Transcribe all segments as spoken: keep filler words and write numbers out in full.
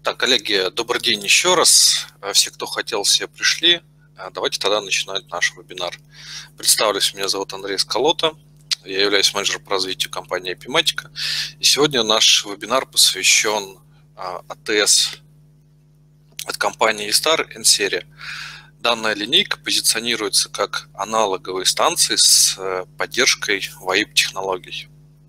Так, коллеги, добрый день еще раз. Все, кто хотел, все пришли. Давайте тогда начинать наш вебинар. Представлюсь, меня зовут Андрей Сколота. Я являюсь менеджером по развитию компании Epimatica. И сегодня наш вебинар посвящен эй ти эс от компании eStar N-серия. Данная линейка позиционируется как аналоговые станции с поддержкой вайп-технологий.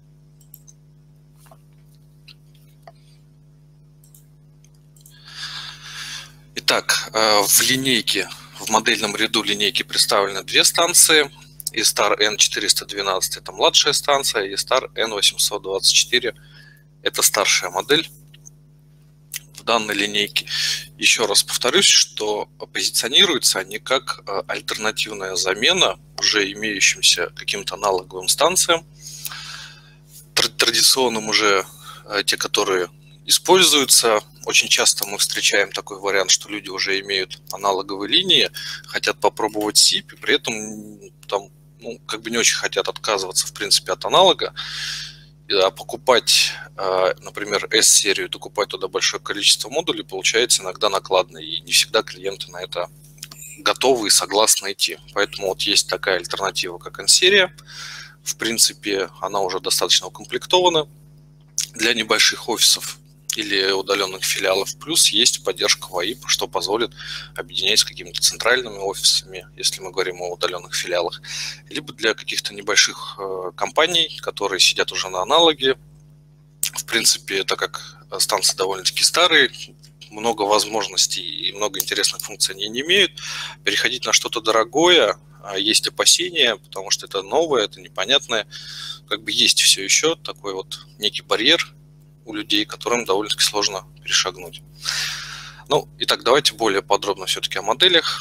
Итак, в линейке, в модельном ряду линейки представлены две станции. eStar N четыреста двенадцать – это младшая станция, eStar N восемьсот двадцать четыре – это старшая модель в данной линейке. Еще раз повторюсь, что позиционируются они как альтернативная замена уже имеющимся каким-то аналоговым станциям, традиционным уже, те, которые используются. Очень часто мы встречаем такой вариант, что люди уже имеют аналоговые линии, хотят попробовать сип, и при этом там, ну, как бы не очень хотят отказываться, в принципе, от аналога. А покупать, например, эс-серию, докупать туда большое количество модулей, получается иногда накладно, и не всегда клиенты на это готовы и согласны идти. Поэтому вот есть такая альтернатива, как N-серия. В принципе, она уже достаточно укомплектована для небольших офисов или удаленных филиалов, плюс есть поддержка вайп, что позволит объединять с какими-то центральными офисами, если мы говорим о удаленных филиалах, либо для каких-то небольших компаний, которые сидят уже на аналоге. В принципе, так как станции довольно-таки старые, много возможностей и много интересных функций они не имеют, переходить на что-то дорогое, есть опасения, потому что это новое, это непонятное, как бы есть все еще такой вот некий барьер у людей, которым довольно-таки сложно перешагнуть. Ну, итак, давайте более подробно все-таки о моделях.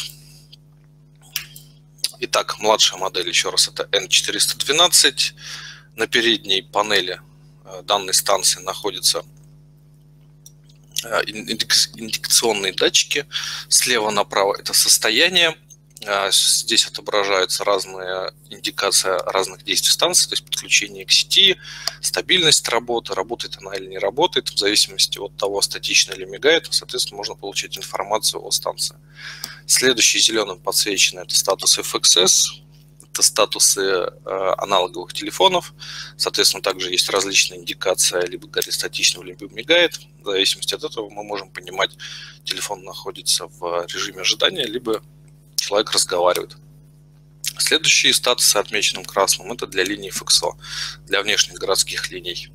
Итак, младшая модель, еще раз, это N четыреста двенадцать. На передней панели данной станции находятся индикационные датчики. Слева направо это состояние. Здесь отображаются разные индикации разных действий станции, то есть подключение к сети, стабильность работы, работает она или не работает, в зависимости от того, статично или мигает, соответственно, можно получить информацию о станции. Следующий зеленым подсвеченный это статус эф икс эс, это статусы э, аналоговых телефонов, соответственно, также есть различные индикации, либо горит статично, либо мигает, в зависимости от этого мы можем понимать, телефон находится в режиме ожидания, либо человек разговаривает. Следующие статусы, отмеченным красным, это для линий эф икс о, для внешних городских линий.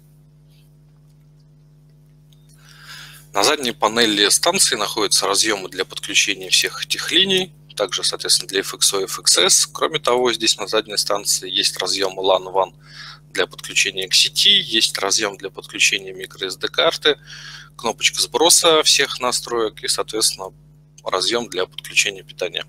На задней панели станции находятся разъемы для подключения всех этих линий, также, соответственно, для эф икс о и эф икс эс. Кроме того, здесь на задней станции есть разъем лан ван для подключения к сети, есть разъем для подключения microSD карты, кнопочка сброса всех настроек и, соответственно, разъем для подключения питания.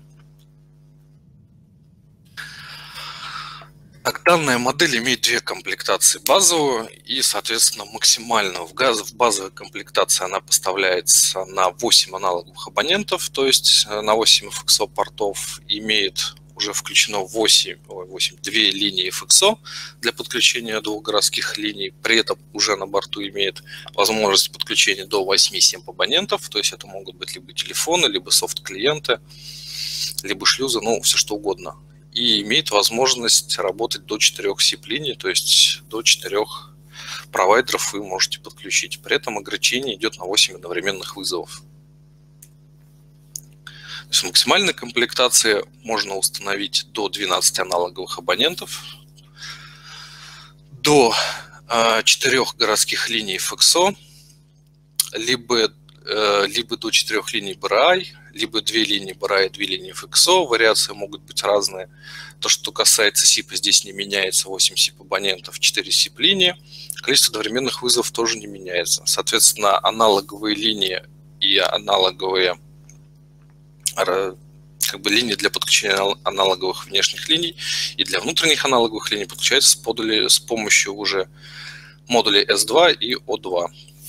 Так, данная модель имеет две комплектации: базовую и, соответственно, максимальную. В, газ, в базовой комплектации она поставляется на восемь аналоговых абонентов, то есть на восемь эф икс о портов, имеет уже включено восемь, восемь, две линии эф икс о для подключения двух городских линий. При этом уже на борту имеет возможность подключения до восьми-семи абонентов, то есть это могут быть либо телефоны, либо софт-клиенты, либо шлюзы, ну все что угодно. И имеет возможность работать до четырёх сип-линий, то есть до четырёх провайдеров вы можете подключить. При этом ограничение идет на восемь одновременных вызовов. То есть в максимальной комплектации можно установить до двенадцати аналоговых абонентов, до четырёх городских линий эф икс о, либо, либо до четырёх линий би ар ай, либо две линии би ар ай, две линии эф икс о. Вариации могут быть разные. То, что касается сипа, здесь не меняется: восемь сип-абонентов, четыре сип-линии. Количество одновременных вызовов тоже не меняется. Соответственно, аналоговые линии и аналоговые как бы линии для подключения аналоговых внешних линий и для внутренних аналоговых линий подключаются с, подули, с помощью уже модулей эс два и о два.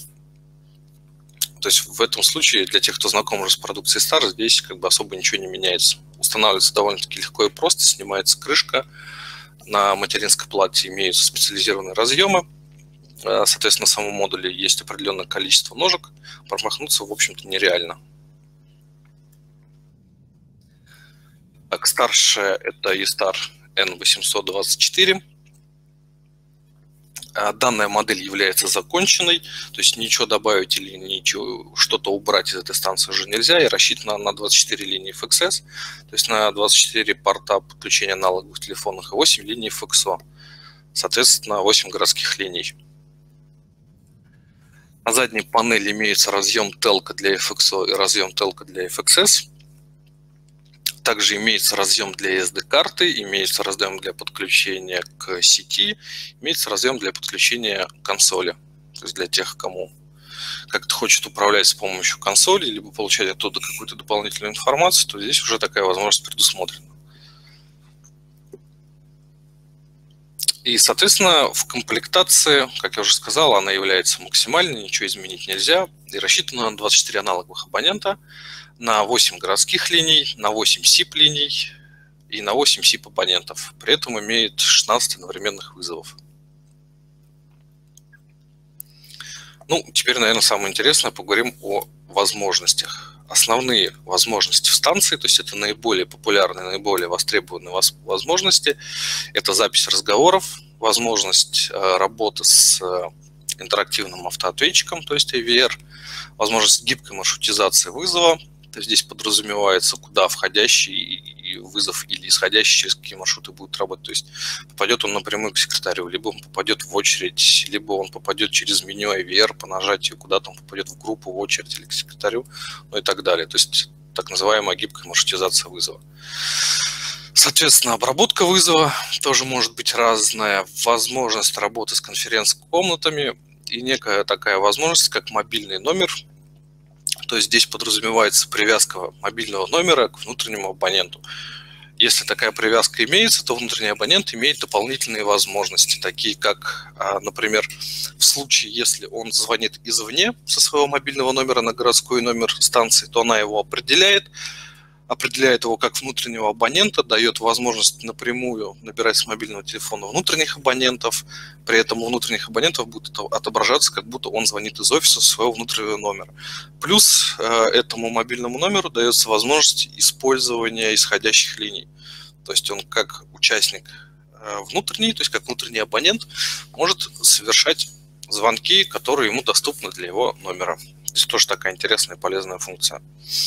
То есть в этом случае для тех, кто знаком уже с продукцией eStar, здесь как бы особо ничего не меняется. Устанавливается довольно-таки легко и просто, снимается крышка. На материнской плате имеются специализированные разъемы, Соответственно, в самом модуле есть определенное количество ножек, промахнуться, в общем-то, нереально. Так, старшая это E-Star N восемьсот двадцать четыре. Данная модель является законченной, то есть ничего добавить или ничего, что-то убрать из этой станции уже нельзя, и рассчитана на двадцать четыре линии эф икс эс, то есть на двадцать четыре порта подключения аналоговых телефонных и восемь линий эф икс о, соответственно, восемь городских линий. На задней панели имеется разъем Telco для эф икс о и разъем Telco для эф икс эс. Также имеется разъем для эс ди-карты, имеется разъем для подключения к сети, имеется разъем для подключения к консоли. То есть для тех, кому как-то хочет управлять с помощью консоли, либо получать оттуда какую-то дополнительную информацию, то здесь уже такая возможность предусмотрена. И, соответственно, в комплектации, как я уже сказал, она является максимальной, ничего изменить нельзя, и рассчитана на двадцать четыре аналоговых абонента, на восемь городских линий, на восемь сип линий и на восемь сип абонентов. При этом имеет шестнадцать одновременных вызовов. Ну, теперь, наверное, самое интересное, поговорим о возможностях. Основные возможности в станции, то есть это наиболее популярные, наиболее востребованные возможности, это запись разговоров, возможность работы с интерактивным автоответчиком, то есть эй ви ар, возможность гибкой маршрутизации вызова. То есть здесь подразумевается, куда входящий вызов или исходящий, через какие маршруты будет работать. То есть попадет он напрямую к секретарю, либо он попадет в очередь, либо он попадет через меню эй ви ар по нажатию, куда-то он попадет в группу, в очередь или к секретарю, ну и так далее. То есть так называемая гибкая маршрутизация вызова. Соответственно, обработка вызова тоже может быть разная, возможность работы с конференц-комнатами и некая такая возможность, как мобильный номер. То есть здесь подразумевается привязка мобильного номера к внутреннему абоненту. Если такая привязка имеется, то внутренний абонент имеет дополнительные возможности, такие как, например, в случае, если он звонит извне со своего мобильного номера на городской номер станции, то она его определяет, определяет его как внутреннего абонента, дает возможность напрямую набирать с мобильного телефона внутренних абонентов, при этом у внутренних абонентов будет отображаться, как будто он звонит из офиса своего внутреннего номера. Плюс э, этому мобильному номеру дается возможность использования исходящих линий. То есть он как участник э, внутренний, то есть как внутренний абонент, может совершать звонки, которые ему доступны для его номера. Здесь тоже такая интересная и полезная функция.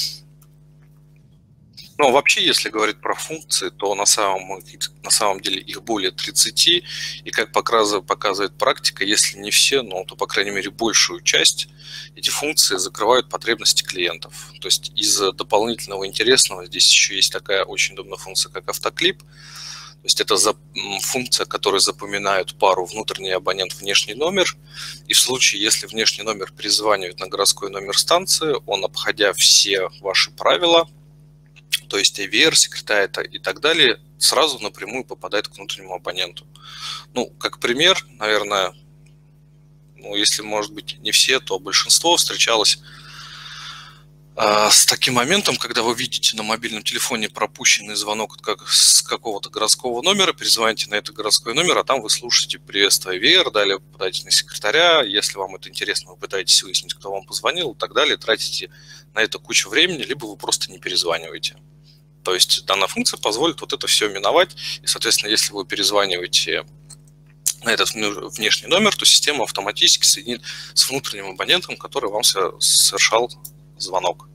Ну, вообще, если говорить про функции, то на самом, на самом деле их более тридцати, и как показывает практика, если не все, но то, по крайней мере, большую часть, эти функции закрывают потребности клиентов. То есть из дополнительного интересного здесь еще есть такая очень удобная функция, как автоклип. То есть это функция, которая запоминает пару внутренний абонент, внешний номер, и в случае, если внешний номер перезванивает на городской номер станции, он, обходя все ваши правила, то есть эй ви ар, секретаря и так далее, сразу напрямую попадает к внутреннему абоненту. Ну, как пример, наверное, ну, если, может быть, не все, то большинство встречалось э, с таким моментом, когда вы видите на мобильном телефоне пропущенный звонок как, с какого-то городского номера, перезвоните на этот городской номер, а там вы слушаете приветствие эй ви ар, далее попадаете на секретаря, если вам это интересно, вы пытаетесь выяснить, кто вам позвонил и так далее, тратите на это кучу времени, либо вы просто не перезваниваете. То есть данная функция позволит вот это все миновать, и, соответственно, если вы перезваниваете на этот внешний номер, то система автоматически соединит с внутренним абонентом, который вам совершал звонок.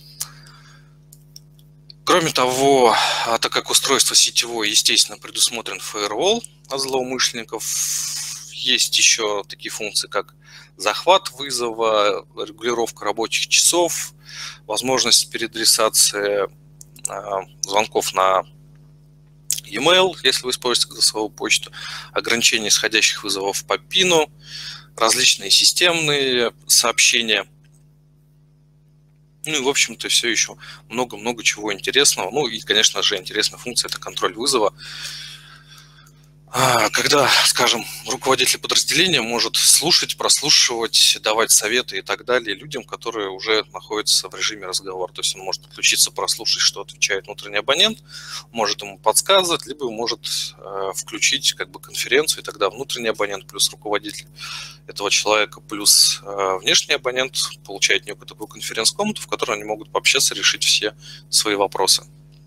Кроме того, так как устройство сетевое, естественно, предусмотрен фаервол от злоумышленников, есть еще такие функции, как захват вызова, регулировка рабочих часов, возможность переадресации звонков на e-mail, если вы используете голосовую почту, ограничение исходящих вызовов по пину, различные системные сообщения. Ну и, в общем-то, все еще много-много чего интересного. Ну и, конечно же, интересная функция – это контроль вызова. Когда, скажем, руководитель подразделения может слушать, прослушивать, давать советы и так далее людям, которые уже находятся в режиме разговора. То есть он может подключиться, прослушать, что отвечает внутренний абонент, может ему подсказывать, либо может э, включить как бы конференцию, и тогда внутренний абонент плюс руководитель этого человека плюс э, внешний абонент получает некую такую конференц-комнату, в которой они могут пообщаться, решить все свои вопросы.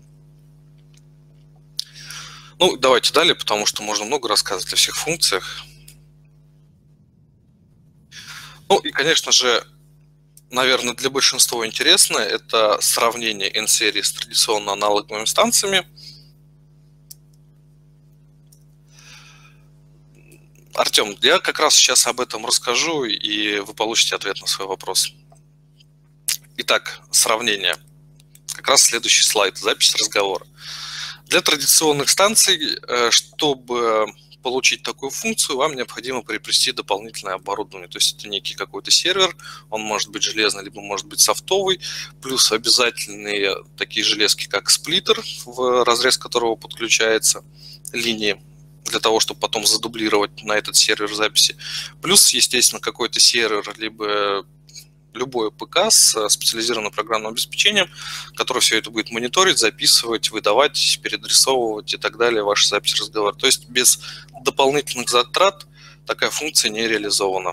Ну, давайте далее, потому что можно много рассказывать о всех функциях. Ну и, конечно же, наверное, для большинства интересно это сравнение N-серии с традиционно аналоговыми станциями. Артем, я как раз сейчас об этом расскажу, и вы получите ответ на свой вопрос. Итак, сравнение. Как раз следующий слайд, запись разговора. Для традиционных станций, чтобы получить такую функцию, вам необходимо приобрести дополнительное оборудование. То есть это некий какой-то сервер, он может быть железный, либо может быть софтовый, плюс обязательные такие железки, как сплиттер, в разрез которого подключается линии, для того, чтобы потом задублировать на этот сервер записи. Плюс, естественно, какой-то сервер, либо любое ПК с специализированным программным обеспечением, которое все это будет мониторить, записывать, выдавать, переадресовывать и так далее, ваши записи разговора. То есть без дополнительных затрат такая функция не реализована.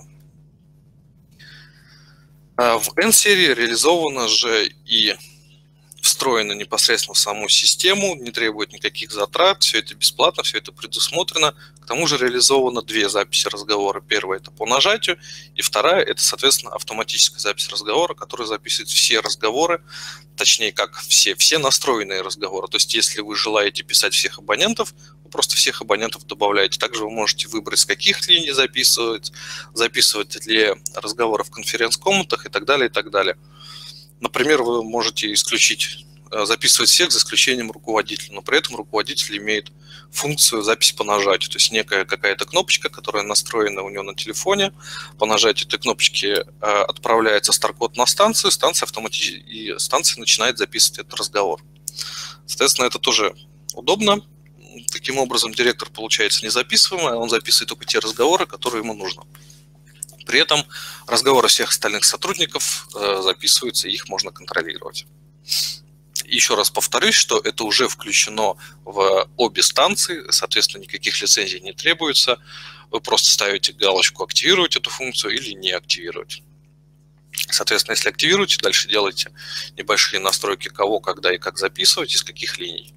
В N-серии реализована же и встроена непосредственно в саму систему, не требует никаких затрат, все это бесплатно, все это предусмотрено. К тому же реализовано две записи разговора. Первая – это по нажатию, и вторая – это, соответственно, автоматическая запись разговора, которая записывает все разговоры, точнее, как все, все настроенные разговоры. То есть, если вы желаете писать всех абонентов, вы просто всех абонентов добавляете. Также вы можете выбрать, с каких линий записывать, записывать ли разговоры в конференц-комнатах и так далее, и так далее. Например, вы можете исключить, записывать всех за исключением руководителя, но при этом руководитель имеет функцию записи по нажатию, то есть некая какая-то кнопочка, которая настроена у него на телефоне. По нажатию этой кнопочки отправляется стар-код на станцию, станция автоматически, и станция начинает записывать этот разговор. Соответственно, это тоже удобно. Таким образом, директор получается незаписываемый, он записывает только те разговоры, которые ему нужно. При этом разговоры всех остальных сотрудников записываются, и их можно контролировать. Еще раз повторюсь, что это уже включено в обе станции, соответственно, никаких лицензий не требуется. Вы просто ставите галочку «Активировать эту функцию» или «Не активировать». Соответственно, если активируете, дальше делаете небольшие настройки, кого, когда и как записывать, из каких линий.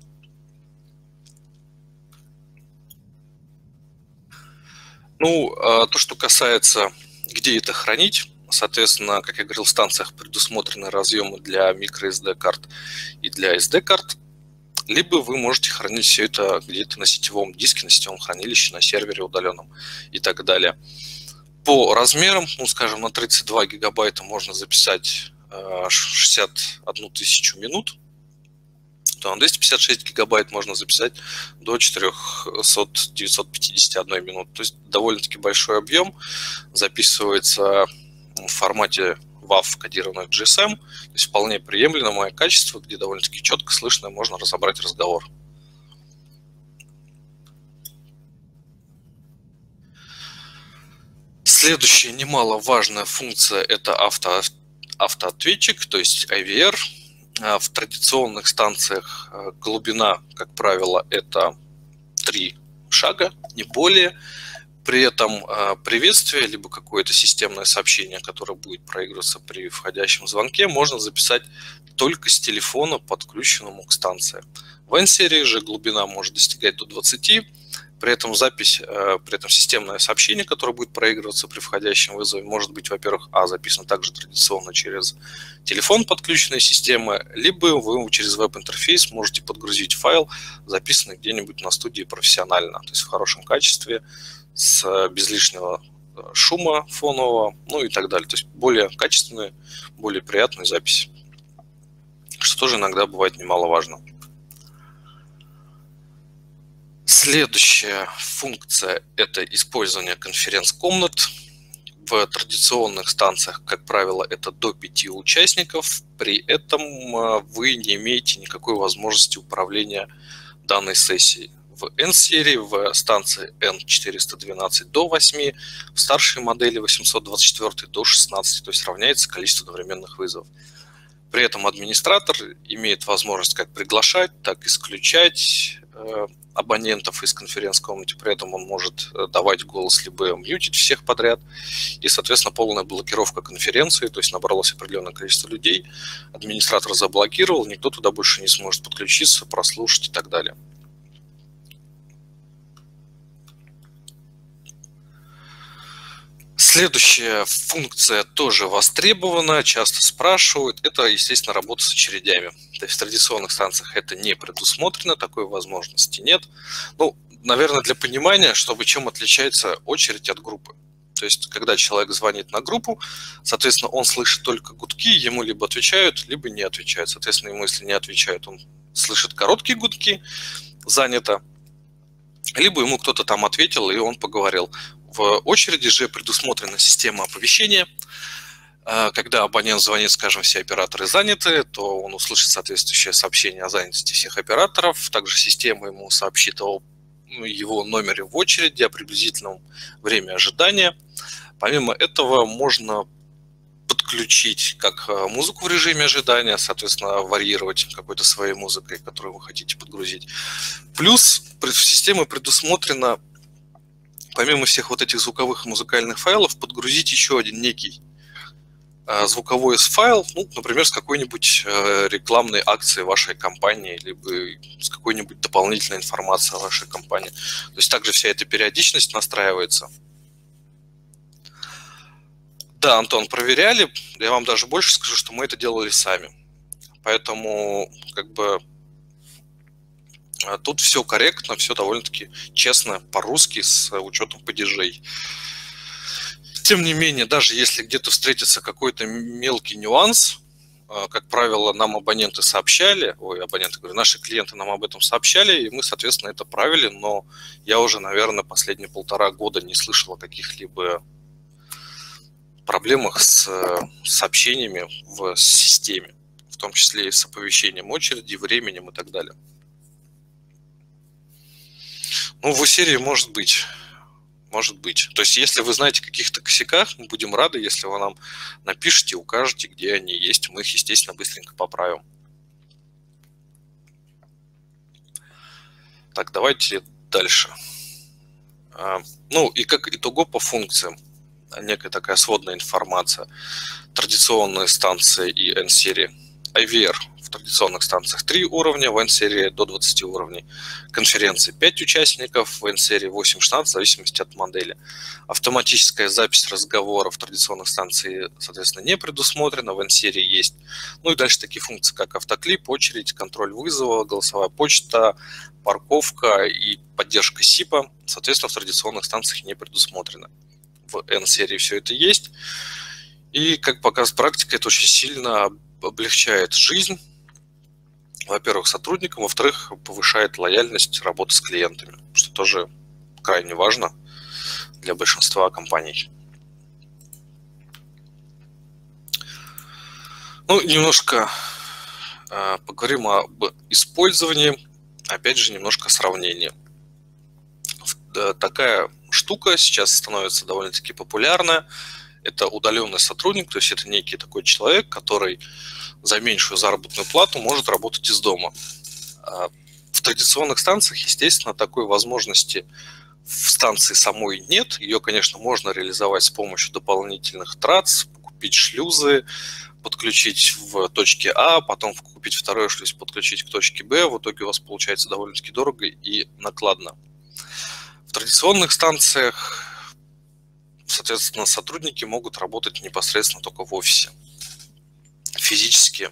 Ну, то, что касается, где это хранить, соответственно, как я говорил, в станциях предусмотрены разъемы для microSD карт и для эс ди-карт, либо вы можете хранить все это где-то на сетевом диске, на сетевом хранилище, на сервере удаленном и так далее. По размерам, ну, скажем, на тридцать два гигабайта можно записать шестьдесят одну тысячу минут, то на двести пятьдесят шесть гигабайт можно записать до четырёхсот девятисот пятидесяти одной минуты. То есть довольно-таки большой объем, записывается в формате вав, кодированных джи эс эм, то есть вполне приемлемое качество, где довольно-таки четко слышно, можно разобрать разговор. Следующая немаловажная функция – это авто, автоответчик, то есть ай ви ар. В традиционных станциях глубина, как правило, это три шага, не более. При этом приветствие, либо какое-то системное сообщение, которое будет проигрываться при входящем звонке, можно записать только с телефона, подключенному к станции. В N-серии же глубина может достигать до двадцати. При этом запись, при этом системное сообщение, которое будет проигрываться при входящем вызове, может быть, во-первых, а, записано также традиционно через телефон подключенной системы, либо вы через веб-интерфейс можете подгрузить файл, записанный где-нибудь на студии профессионально, то есть в хорошем качестве, с без лишнего шума фонового, ну и так далее. То есть более качественные, более приятные записи, что тоже иногда бывает немаловажно. Следующая функция – это использование конференц-комнат. В традиционных станциях, как правило, это до пяти участников. При этом вы не имеете никакой возможности управления данной сессией. в N-серии, в станции эн четыреста двенадцать до восьми, в старшей модели восемьсот двадцать четыре до шестнадцати, то есть равняется количество одновременных вызовов. При этом администратор имеет возможность как приглашать, так и исключать э, абонентов из конференц-комнаты. При этом он может давать голос либо мьютить всех подряд. И, соответственно, полная блокировка конференции, то есть набралось определенное количество людей, администратор заблокировал, никто туда больше не сможет подключиться, прослушать и так далее. Следующая функция тоже востребована, часто спрашивают. Это, естественно, работа с очередями. То есть в традиционных станциях это не предусмотрено, такой возможности нет. Ну, наверное, для понимания, чтобы чем отличается очередь от группы. То есть, когда человек звонит на группу, соответственно, он слышит только гудки, ему либо отвечают, либо не отвечают. Соответственно, ему, если не отвечают, он слышит короткие гудки, занято, либо ему кто-то там ответил, и он поговорил. В очереди же предусмотрена система оповещения. Когда абонент звонит, скажем, все операторы заняты, то он услышит соответствующее сообщение о занятости всех операторов. Также система ему сообщит о его номере в очереди, о приблизительном времени ожидания. Помимо этого можно подключить как музыку в режиме ожидания, соответственно, варьировать какой-то своей музыкой, которую вы хотите подгрузить. Плюс в системе предусмотрено, помимо всех вот этих звуковых и музыкальных файлов, подгрузить еще один некий звуковой файл, ну, например, с какой-нибудь рекламной акцией вашей компании, либо с какой-нибудь дополнительной информацией о вашей компании. То есть также вся эта периодичность настраивается. Да, Антон, проверяли. Я вам даже больше скажу, что мы это делали сами. Поэтому, как бы, тут все корректно, все довольно-таки честно, по-русски, с учетом падежей. Тем не менее, даже если где-то встретится какой-то мелкий нюанс, как правило, нам абоненты сообщали, ой, абоненты, говорю, наши клиенты нам об этом сообщали, и мы, соответственно, это правили, но я уже, наверное, последние полтора года не слышал о каких-либо проблемах с сообщениями в системе, в том числе и с оповещением очереди, временем и так далее. Ну, в серии может быть. Может быть. То есть, если вы знаете о каких-то косяках, мы будем рады, если вы нам напишите, укажете, где они есть. Мы их, естественно, быстренько поправим. Так, давайте дальше. Ну, и как итого по функциям. Некая такая сводная информация. Традиционные станции и N-серии. ай ви ар в традиционных станциях три уровня, в N-серии до двадцати уровней. Конференции пять участников, в N-серии восемь-шестнадцать, в зависимости от модели. Автоматическая запись разговоров в традиционных станциях, соответственно, не предусмотрена, в N-серии есть. Ну и дальше такие функции, как автоклип, очередь, контроль вызова, голосовая почта, парковка и поддержка сипа, соответственно, в традиционных станциях не предусмотрено. В N-серии все это есть. И, как показывает практика, это очень сильно облегчает жизнь, во-первых, сотрудникам, во-вторых, повышает лояльность работы с клиентами, что тоже крайне важно для большинства компаний. Ну, немножко э, поговорим об использовании, опять же, немножко сравнения. Такая штука сейчас становится довольно-таки популярна. Это удаленный сотрудник, то есть это некий такой человек, который за меньшую заработную плату может работать из дома. В традиционных станциях, естественно, такой возможности в станции самой нет. Ее, конечно, можно реализовать с помощью дополнительных трац, купить шлюзы, подключить в точке А, потом купить второй шлюз, подключить к точке Б. В итоге у вас получается довольно-таки дорого и накладно. В традиционных станциях, соответственно, сотрудники могут работать непосредственно только в офисе, физически.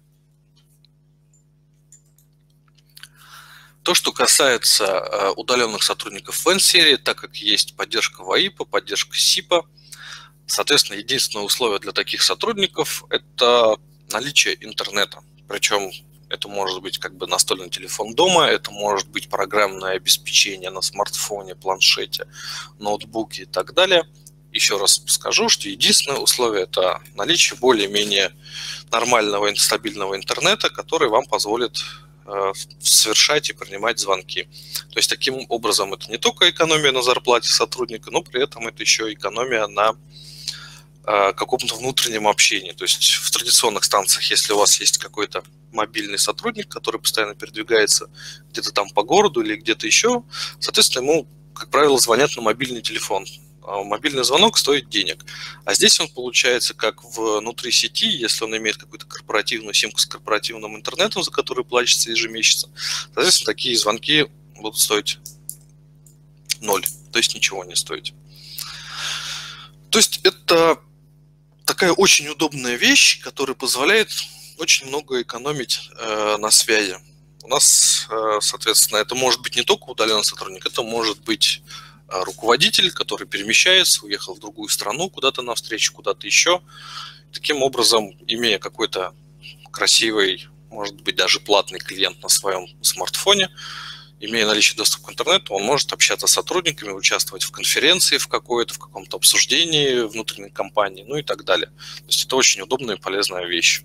То, что касается удаленных сотрудников в N-серии, так как есть поддержка ВАИПа, поддержка сипа, соответственно, единственное условие для таких сотрудников – это наличие интернета. Причем это может быть как бы настольный телефон дома, это может быть программное обеспечение на смартфоне, планшете, ноутбуке и так далее. Еще раз скажу, что единственное условие – это наличие более-менее нормального и стабильного интернета, который вам позволит совершать и принимать звонки. То есть таким образом это не только экономия на зарплате сотрудника, но при этом это еще экономия на каком-то внутреннем общении. То есть в традиционных станциях, если у вас есть какой-то мобильный сотрудник, который постоянно передвигается где-то там по городу или где-то еще, соответственно, ему, как правило, звонят на мобильный телефон. А мобильный звонок стоит денег. А здесь он получается как внутри сети, если он имеет какую-то корпоративную симку с корпоративным интернетом, за которую платится ежемесячно, соответственно, такие звонки будут стоить ноль, то есть ничего не стоить. То есть это такая очень удобная вещь, которая позволяет очень много экономить э, на связи. У нас, э, соответственно, это может быть не только удаленный сотрудник, это может быть э, руководитель, который перемещается, уехал в другую страну, куда-то навстречу, куда-то еще. Таким образом, имея какой-то красивый, может быть, даже платный клиент на своем смартфоне, имея наличие доступа к интернету, он может общаться с сотрудниками, участвовать в конференции в какой-то, в каком-то обсуждении внутренней компании, ну и так далее. То есть это очень удобная и полезная вещь.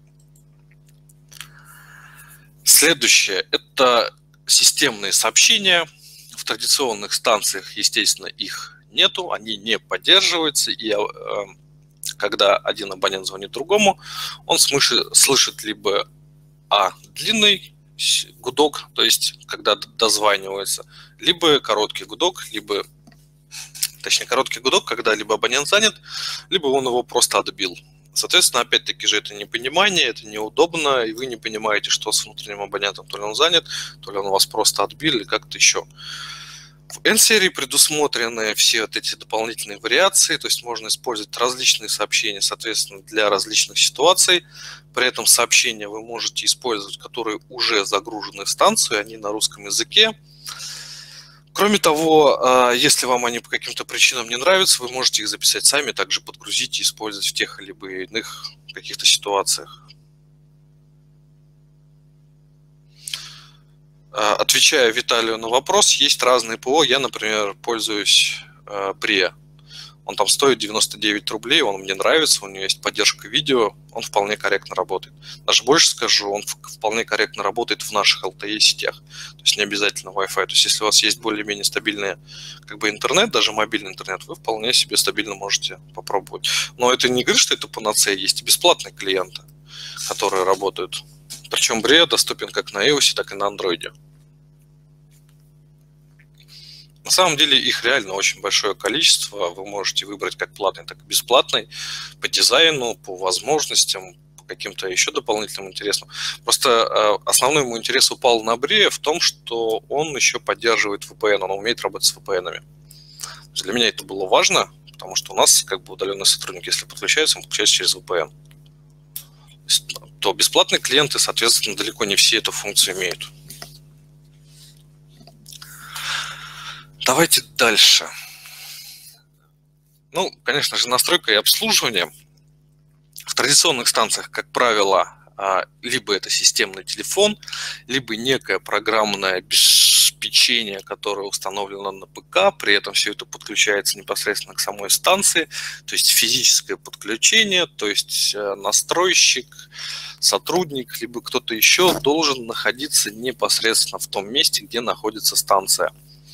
Следующее – это системные сообщения. В традиционных станциях, естественно, их нету, они не поддерживаются, и когда один абонент звонит другому, он слышит либо а длинный гудок, то есть когда дозванивается, либо короткий гудок, либо, точнее, короткий гудок, когда либо абонент занят, либо он его просто отбил. Соответственно, опять-таки же это непонимание, это неудобно, и вы не понимаете, что с внутренним абонентом, то ли он занят, то ли он вас просто отбил, или как-то еще. В N-серии предусмотрены все вот эти дополнительные вариации, то есть можно использовать различные сообщения, соответственно, для различных ситуаций. При этом сообщения вы можете использовать, которые уже загружены в станцию, они на русском языке. Кроме того, если вам они по каким-то причинам не нравятся, вы можете их записать сами, также подгрузить и использовать в тех либо иных каких-то ситуациях. Отвечая Виталию на вопрос, есть разные ПО. Я, например, пользуюсь Bria. Он там стоит девяносто девять рублей, он мне нравится, у него есть поддержка видео, он вполне корректно работает. Даже больше скажу, он вполне корректно работает в наших эл ти и-сетях, то есть не обязательно Wi-Fi. То есть если у вас есть более-менее стабильный как бы интернет, даже мобильный интернет, вы вполне себе стабильно можете попробовать. Но это не говорит, что это панацея, есть и бесплатные клиенты, которые работают. Причем Bria доступен как на iOS, так и на Android. На самом деле их реально очень большое количество. Вы можете выбрать как платный, так и бесплатный по дизайну, по возможностям, по каким-то еще дополнительным интересам. Просто основной ему интерес упал на Bria в том, что он еще поддерживает ви пи эн, он умеет работать с ви пи эн-ами. Для меня это было важно, потому что у нас как бы удаленный сотрудник, если подключается, он подключается через ви пи эн. То бесплатные клиенты, соответственно, далеко не все эту функцию имеют. Давайте дальше. Ну, конечно же, настройка и обслуживание. В традиционных станциях, как правило, либо это системный телефон, либо некое программное обеспечение, которое установлено на ПК, при этом все это подключается непосредственно к самой станции, то есть физическое подключение, то есть настройщик, сотрудник, либо кто-то еще должен находиться непосредственно в том месте, где находится станция.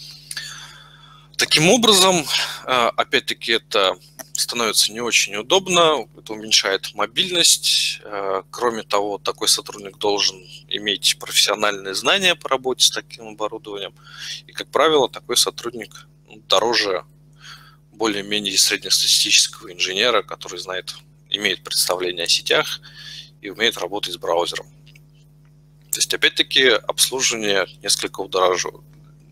Таким образом, опять-таки, это становится не очень удобно, это уменьшает мобильность. Кроме того, такой сотрудник должен иметь профессиональные знания по работе с таким оборудованием. И, как правило, такой сотрудник дороже более-менее среднестатистического инженера, который знает, имеет представление о сетях и умеет работать с браузером. То есть, опять-таки, обслуживание несколько удорожает.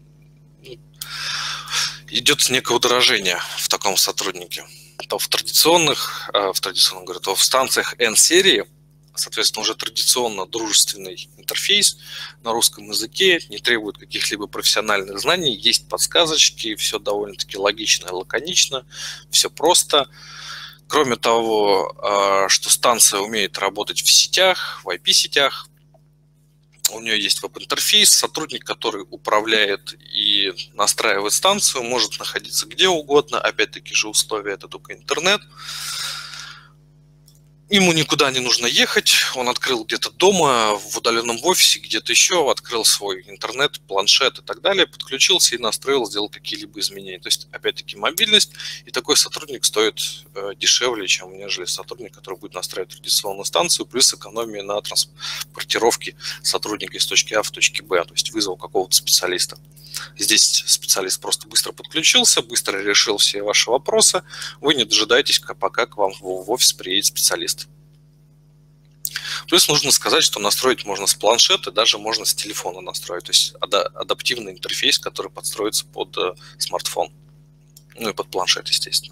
Идет некое удорожение в таком сотруднике. То в традиционных, в традиционном, говорю, то в станциях N-серии, соответственно, уже традиционно дружественный интерфейс на русском языке, не требует каких-либо профессиональных знаний, есть подсказочки, все довольно-таки логично и лаконично, все просто. Кроме того, что станция умеет работать в сетях, в ай пи-сетях, у нее есть веб-интерфейс, сотрудник, который управляет и настраивает станцию, может находиться где угодно, опять-таки же условия это только интернет. Ему никуда не нужно ехать, он открыл где-то дома, в удаленном офисе, где-то еще, открыл свой интернет, планшет и так далее, подключился и настроил, сделал какие-либо изменения. То есть, опять-таки, мобильность, и такой сотрудник стоит э, дешевле, чем нежели сотрудник, который будет настраивать традиционную станцию, плюс экономия на транспортировке сотрудника из точки А в точке Б, то есть вызов какого-то специалиста. Здесь специалист просто быстро подключился, быстро решил все ваши вопросы. Вы не дожидаетесь, пока к вам в офис приедет специалист. Плюс нужно сказать, что настроить можно с планшета, даже можно с телефона настроить. То есть адаптивный интерфейс, который подстроится под смартфон. Ну и под планшет, естественно.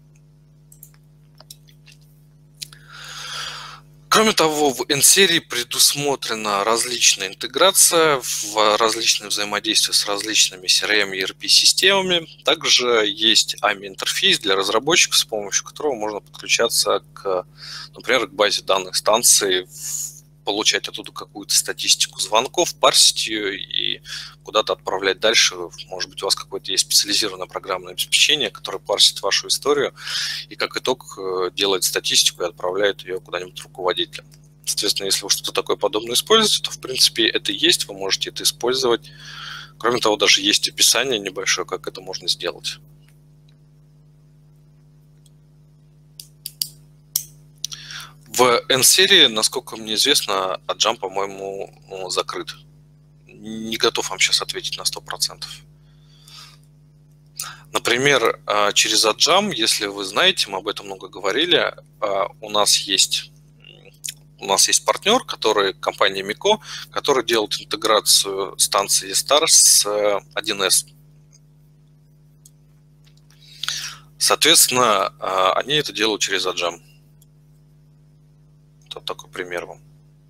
Кроме того, в N-серии предусмотрена различная интеграция в различные взаимодействия с различными си ар эм и и эр пи-системами. Также есть эй эм ай-интерфейс для разработчиков, с помощью которого можно подключаться, к, например, к базе данных станции, получать оттуда какую-то статистику звонков, парсить ее и куда-то отправлять дальше. Может быть, у вас какое-то есть специализированное программное обеспечение, которое парсит вашу историю и, как итог, делает статистику и отправляет ее куда-нибудь руководителям. Соответственно, если вы что-то такое подобное используете, то, в принципе, это есть, вы можете это использовать. Кроме того, даже есть описание небольшое, как это можно сделать. В N-серии, насколько мне известно, Аджам, по-моему, закрыт. Не готов вам сейчас ответить на сто процентов. Например, через Аджам, если вы знаете, мы об этом много говорили, у нас есть, у нас есть партнер, который, компания Мико, который делает интеграцию станции E-Star с один эс. Соответственно, они это делают через Аджам. Вот такой пример вам.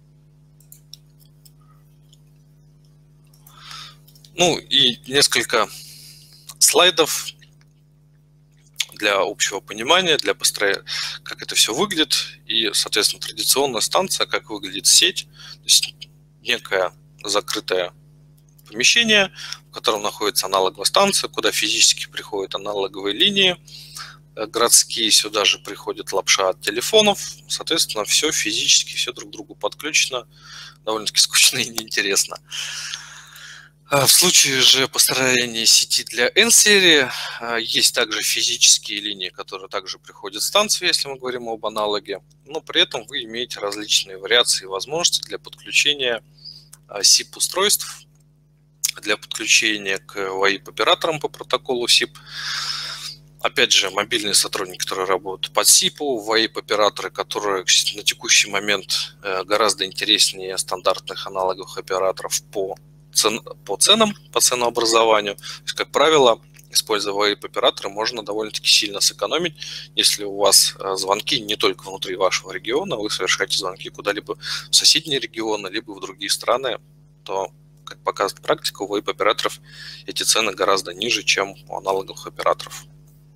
Ну и несколько слайдов для общего понимания, для построения, как это все выглядит. И, соответственно, традиционная станция, как выглядит сеть. То есть некое закрытое помещение, в котором находится аналоговая станция, куда физически приходят аналоговые линии. Городские, сюда же приходит лапша от телефонов, соответственно, все физически, все друг к другу подключено, довольно-таки скучно и неинтересно. В случае же построения сети для N-серии есть также физические линии, которые также приходят в станцию, если мы говорим об аналоге, но при этом вы имеете различные вариации и возможности для подключения сип-устройств, для подключения к вайп-операторам по протоколу сип. Опять же, мобильные сотрудники, которые работают под сипу, вайп-операторы, которые на текущий момент гораздо интереснее стандартных аналоговых операторов по, цен, по ценам, по ценообразованию. То есть, как правило, используя вайп-операторы, можно довольно-таки сильно сэкономить, если у вас звонки не только внутри вашего региона, вы совершаете звонки куда-либо в соседние регионы, либо в другие страны, то, как показывает практика, у вайп-операторов эти цены гораздо ниже, чем у аналоговых операторов.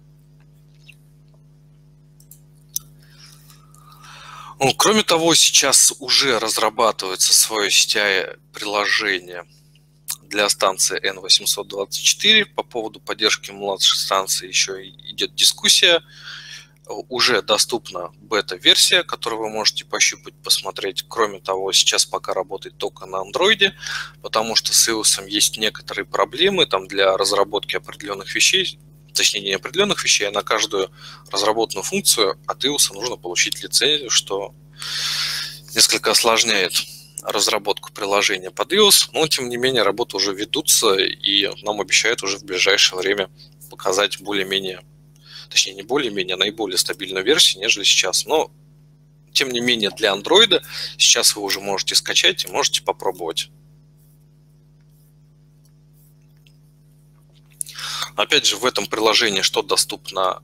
Ну, кроме того, сейчас уже разрабатывается свое сетевое-приложение для станции Н восемьсот двадцать четыре. По поводу поддержки младшей станции еще идет дискуссия. Уже доступна бета-версия, которую вы можете пощупать, посмотреть. Кроме того, сейчас пока работает только на андроиде, потому что с iOS есть некоторые проблемы там для разработки определенных вещей. Точнее, не определенных вещей, а на каждую разработанную функцию от iOS нужно получить лицензию, что несколько осложняет разработку приложения под iOS, но тем не менее работы уже ведутся, и нам обещают уже в ближайшее время показать более-менее, точнее не более-менее, а наиболее стабильную версию, нежели сейчас. Но тем не менее для Android сейчас вы уже можете скачать и можете попробовать. Опять же, в этом приложении что доступно?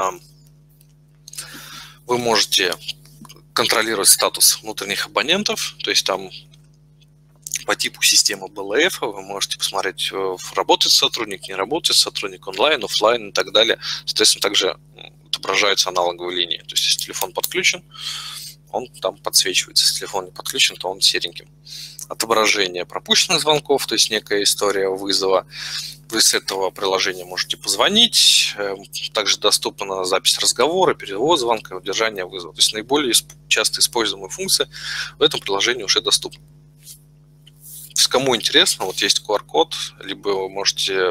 Вы можете контролировать статус внутренних абонентов, то есть там по типу системы бэ эл эф вы можете посмотреть, работает сотрудник, не работает сотрудник, онлайн, офлайн и так далее. Соответственно, также отображаются аналоговые линии. То есть, если телефон подключен, он там подсвечивается. Если телефон не подключен, то он сереньким. Отображение пропущенных звонков, то есть некая история вызова. Вы с этого приложения можете позвонить. Также доступна запись разговора, перевод звонка и удержание вызова. То есть наиболее часто используемые функции в этом приложении уже доступны. То есть кому интересно, вот есть ку ар код, либо вы можете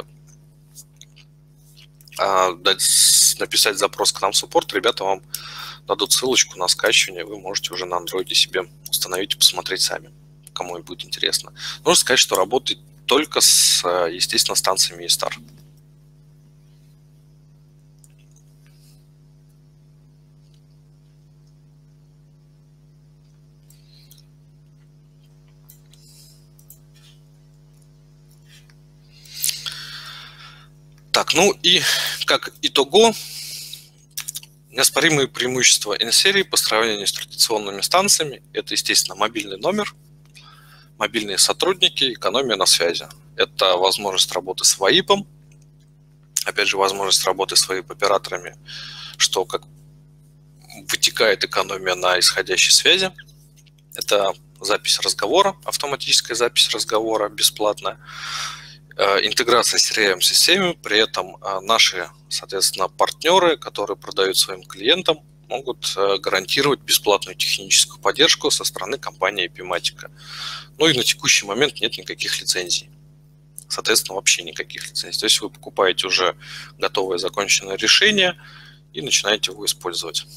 а, дать, написать запрос к нам в суппорт, ребята вам дадут ссылочку на скачивание, вы можете уже на андроиде себе установить и посмотреть сами, кому будет интересно. Нужно сказать, что работает только с, естественно, станциями eStar. Так, ну и как итого, неоспоримые преимущества N-серии по сравнению с традиционными станциями – это, естественно, мобильный номер, мобильные сотрудники, экономия на связи. Это возможность работы с вайпом, опять же, возможность работы с вайп-операторами, что как вытекает экономия на исходящей связи. Это запись разговора, автоматическая запись разговора бесплатная. Интеграция с си ар эм-системами, при этом наши, соответственно, партнеры, которые продают своим клиентам, могут гарантировать бесплатную техническую поддержку со стороны компании Epimatica. Ну и на текущий момент нет никаких лицензий. Соответственно, вообще никаких лицензий. То есть вы покупаете уже готовое законченное решение и начинаете его использовать.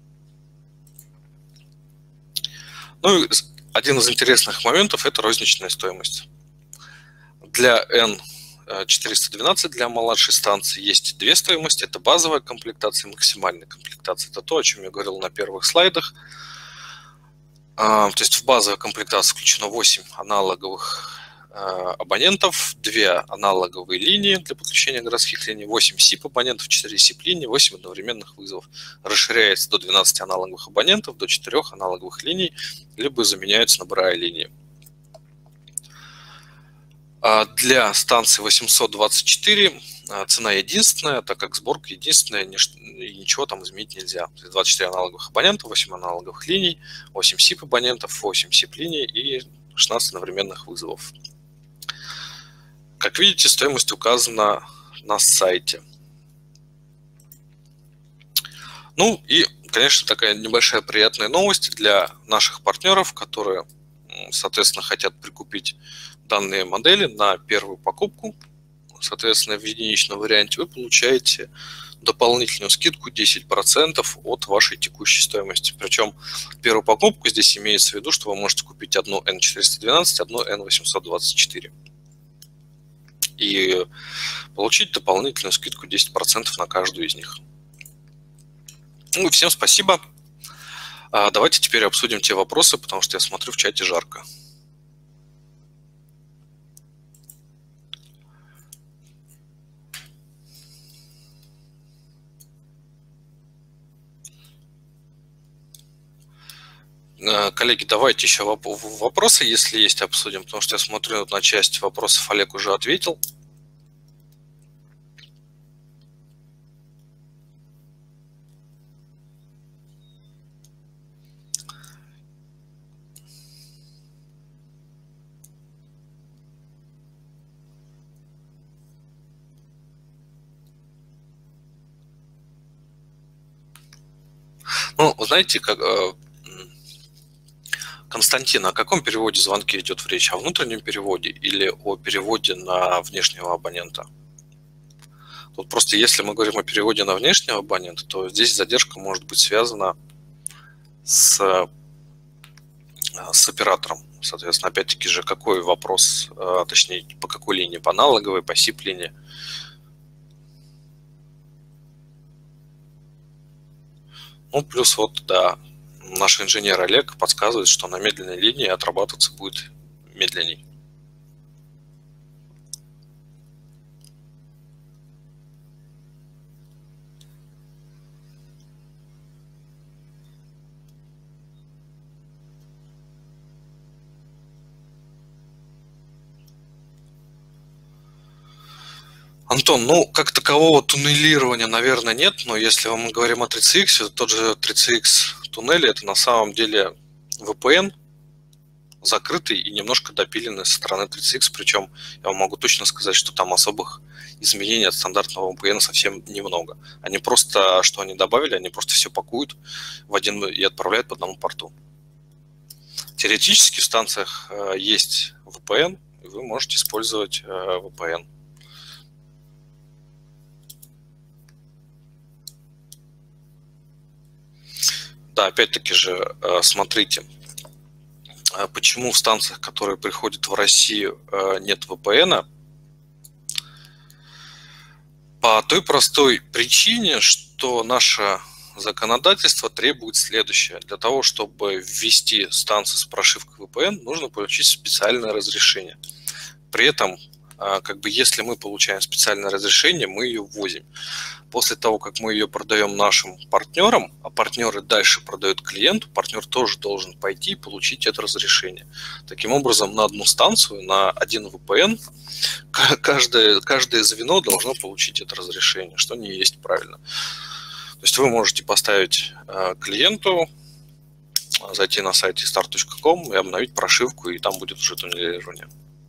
Ну и один из интересных моментов – это розничная стоимость. Для эн четыреста двенадцать, для младшей станции, есть две стоимости. Это базовая комплектация и максимальная комплектация. Это то, о чем я говорил на первых слайдах. То есть в базовой комплектации включено восемь аналоговых абонентов, две аналоговые линии для подключения городских линий, восемь сип абонентов, четыре сип-линии, восемь одновременных вызовов. Расширяется до двенадцати аналоговых абонентов, до четырёх аналоговых линий, либо заменяются набирая линии. Для станции восемьсот двадцать четыре цена единственная, так как сборка единственная, и ничего там изменить нельзя. двадцать четыре аналоговых абонента, восемь аналоговых линий, восемь сип абонентов, восемь сип-линий и шестнадцать одновременных вызовов. Как видите, стоимость указана на сайте. Ну и, конечно, такая небольшая приятная новость для наших партнеров, которые, соответственно, хотят прикупить данные модели на первую покупку. Соответственно, в единичном варианте вы получаете дополнительную скидку десять процентов от вашей текущей стоимости. Причем первую покупку здесь имеется в виду, что вы можете купить одну эн четыреста двенадцать, одну эн восемьсот двадцать четыре. И получить дополнительную скидку десять процентов на каждую из них. Ну, всем спасибо. Давайте теперь обсудим те вопросы, потому что я смотрю, в чате жарко. Коллеги, давайте еще вопросы, если есть, обсудим, потому что я смотрю, на часть вопросов Олег уже ответил. Ну, знаете, как... Константин, о каком переводе звонки идет речь? О внутреннем переводе или о переводе на внешнего абонента? Тут просто если мы говорим о переводе на внешнего абонента, то здесь задержка может быть связана с, с оператором. Соответственно, опять-таки же, какой вопрос, точнее, по какой линии? По аналоговой, по сип-линии? Ну, плюс вот, да, наш инженер Олег подсказывает, что на медленной линии отрабатываться будет медленней. Антон, ну, как такового туннелирования, наверное, нет, но если мы говорим о три си икс, то тот же три си икс туннели это на самом деле ви пи эн, закрытый и немножко допиленный со стороны три си икс, причем я вам могу точно сказать, что там особых изменений от стандартного ви пи эн совсем немного. Они просто, что они добавили, они просто все пакуют в один и отправляют по одному порту. Теоретически в станциях есть ви пи эн, и вы можете использовать ви пи эн. Да, опять-таки же, смотрите, почему в станциях, которые приходят в Россию, нет ви пи эн? По той простой причине, что наше законодательство требует следующее. Для того, чтобы ввести станцию с прошивкой ви пи эн, нужно получить специальное разрешение. При этом, как бы, если мы получаем специальное разрешение, мы ее ввозим. После того, как мы ее продаем нашим партнерам, а партнеры дальше продают клиенту, партнер тоже должен пойти и получить это разрешение. Таким образом, на одну станцию, на один ви пи эн, каждое, каждое звено должно получить это разрешение, что не есть правильно. То есть вы можете поставить клиенту, зайти на сайт и старт точка ком и обновить прошивку, и там будет уже туннелирование.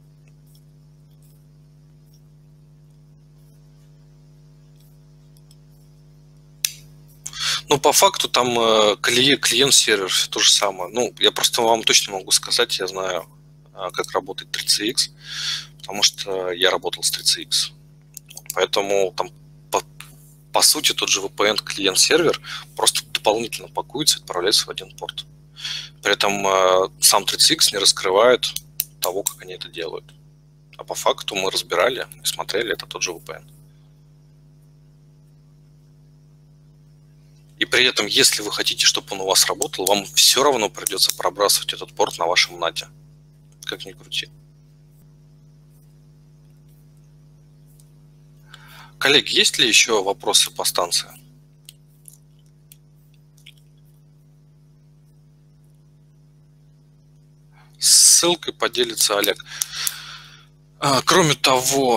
Ну, по факту там клиент-сервер, все то же самое. Ну, я просто вам точно могу сказать, я знаю, как работает три си икс, потому что я работал с три си икс. Поэтому там, по, по сути, тот же ви пи эн клиент-сервер просто дополнительно пакуется и отправляется в один порт. При этом сам три си икс не раскрывает того, как они это делают. А по факту мы разбирали и смотрели, это тот же ви пи эн. И при этом, если вы хотите, чтобы он у вас работал, вам все равно придется пробрасывать этот порт на вашем нате. Как ни крути. Коллеги, есть ли еще вопросы по станции? Ссылкой поделится Олег. Кроме того,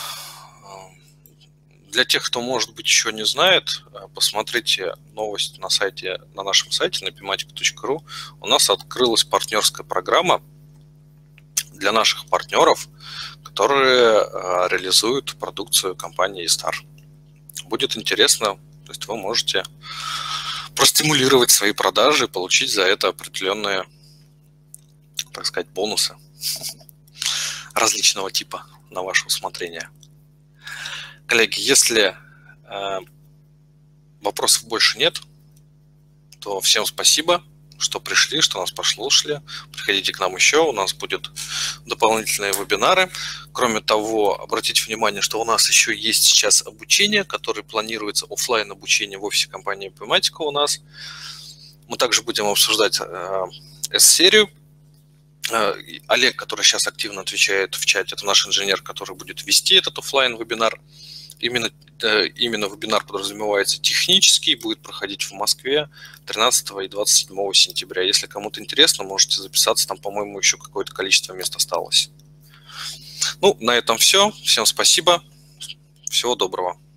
для тех, кто, может быть, еще не знает, посмотрите новость на сайте, на нашем сайте на пиматика точка ру. У нас открылась партнерская программа для наших партнеров, которые реализуют продукцию компании e-star. Будет интересно, то есть вы можете простимулировать свои продажи и получить за это определенные, так сказать, бонусы различного типа на ваше усмотрение. Коллеги, если э, вопросов больше нет, то всем спасибо, что пришли, что нас послушали. Приходите к нам еще, у нас будут дополнительные вебинары. Кроме того, обратите внимание, что у нас еще есть сейчас обучение, которое планируется, офлайн обучение в офисе компании Pneumatica у нас. Мы также будем обсуждать э, эс-серию. Э, Олег, который сейчас активно отвечает в чате, это наш инженер, который будет вести этот офлайн вебинар. Именно, именно вебинар подразумевается технический, будет проходить в Москве тринадцатого и двадцать седьмого сентября. Если кому-то интересно, можете записаться, там, по-моему, еще какое-то количество мест осталось. Ну, на этом все. Всем спасибо. Всего доброго.